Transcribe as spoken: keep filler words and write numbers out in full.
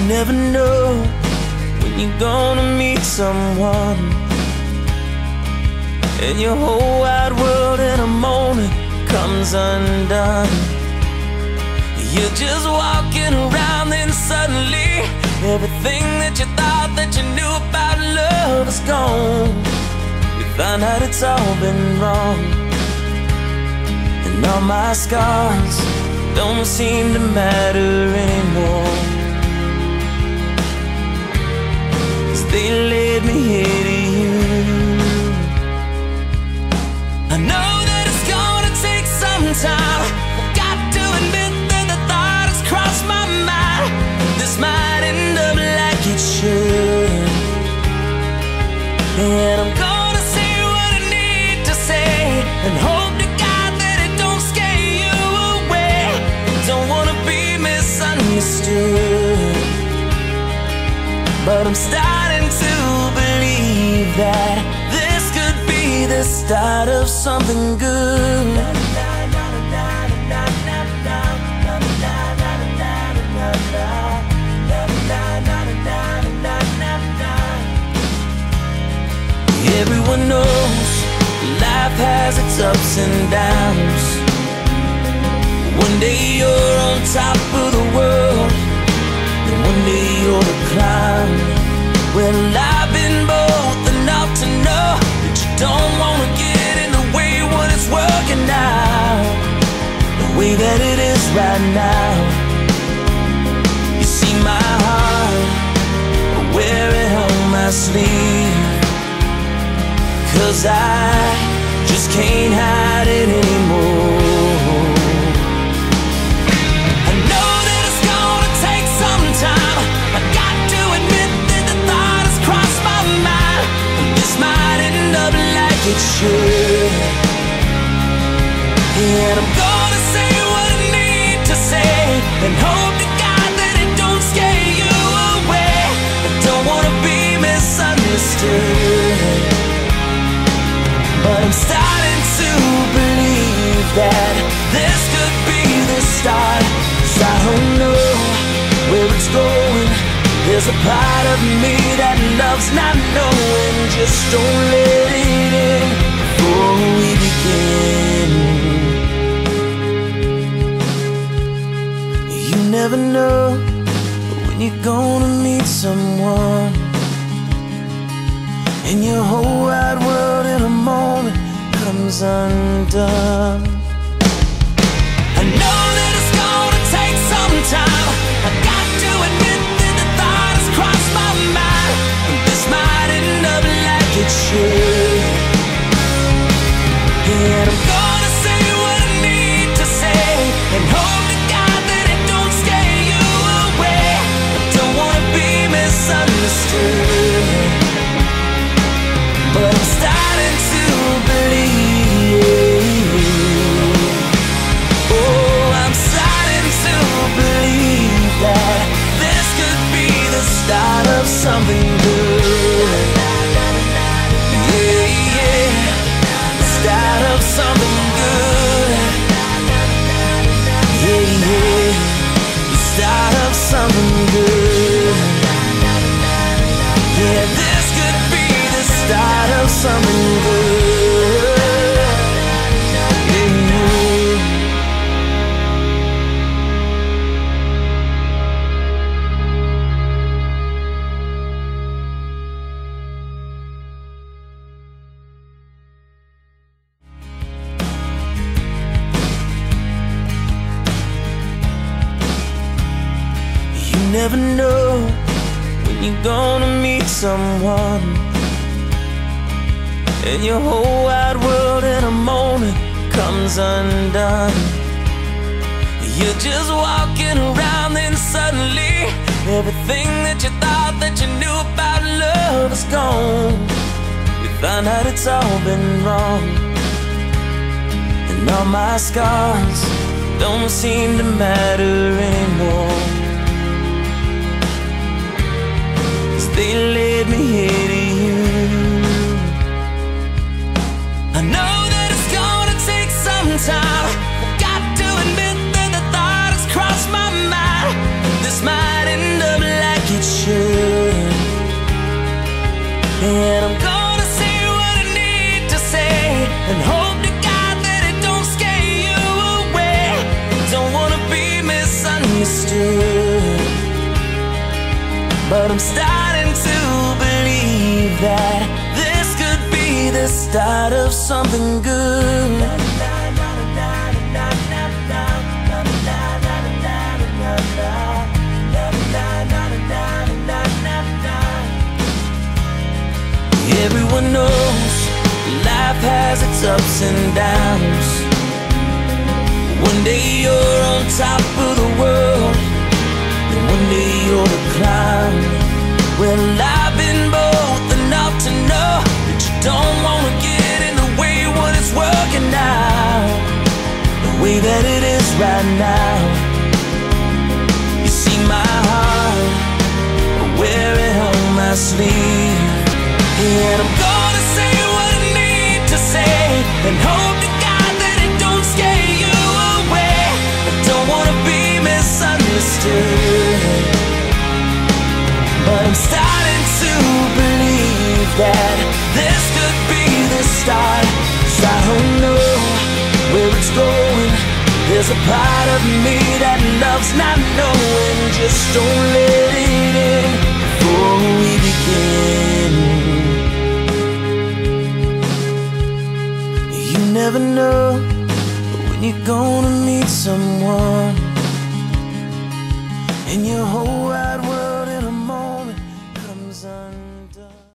never know when you're gonna meet someone, and your whole wide world in a moment comes undone. You're just walking around, then suddenly everything that you thought that you knew about love is gone. You find out it's all been wrong, and all my scars don't seem to matter anymore, 'cause they led me here to you. I know that it's gonna take some time. I've got to admit that the thought has crossed my mind. This might end up like it should, and I'm gonna say what I need to say, and hope to God that it don't scare you away. Don't wanna be misunderstood, but I'm starting to believe that this could be the start of something good. Everyone knows life has its ups and downs. One day you're on top of the world, and one day you're the clown. Well, I've been both enough to know that you don't want to get in the way when it's working out the way that it is right now. You see my heart, I wear it on my sleeve, 'cause I just can't hide it anymore. I know that it's gonna take some time. I got to admit that the thought has crossed my mind, and this might end up like it should, and I'm gonna say what I need to say, and hope to God that it don't scare you away. I don't wanna be misunderstood, but I'm starting to believe that this could be the start. 'Cause I don't know where it's going. There's a part of me that loves not knowing. Just don't let it in before we begin. You never know when you're gonna meet someone, and your whole wide world in a moment comes undone. I know that it's gonna take some time. I got to admit that the thought has crossed my mind, and this might end up like it should, and I'm gonna say what I need to say, and hope to God that it don't scare you away. I don't wanna be misunderstood, but I'm starting to believe. Oh, I'm starting to believe that this could be the start of something good. Yeah, yeah, the start of something good. Yeah, yeah, the start of something good. Yeah, this could be the start of something good. Yeah. You never know when you're gonna meet someone, and your whole wide world in a moment comes undone. You're just walking around, then suddenly everything that you thought that you knew about love is gone. You find out it's all been wrong, and all my scars don't seem to matter anymore, 'cause they led me here to you. I know that it's gonna take some time. I've got to admit that the thought has crossed my mind. This might end up like but I'm starting to believe that this could be the start of something good. Everyone knows life has its ups and downs. One day you're on top of the world, and one day you're the clown. Well, I've been both enough to know that you don't want to get in the way when it's working out the way that it is right now. You see my heart, I wear it on my sleeve, and I'm gonna say what I need to say, and hope to God that it don't scare you away. I don't wanna be misunderstood, but I'm starting to believe that this could be the start. 'Cause I don't know where it's going. There's a part of me that loves not knowing. Just don't let it in before we begin. You never know when you're gonna meet someone, and you hope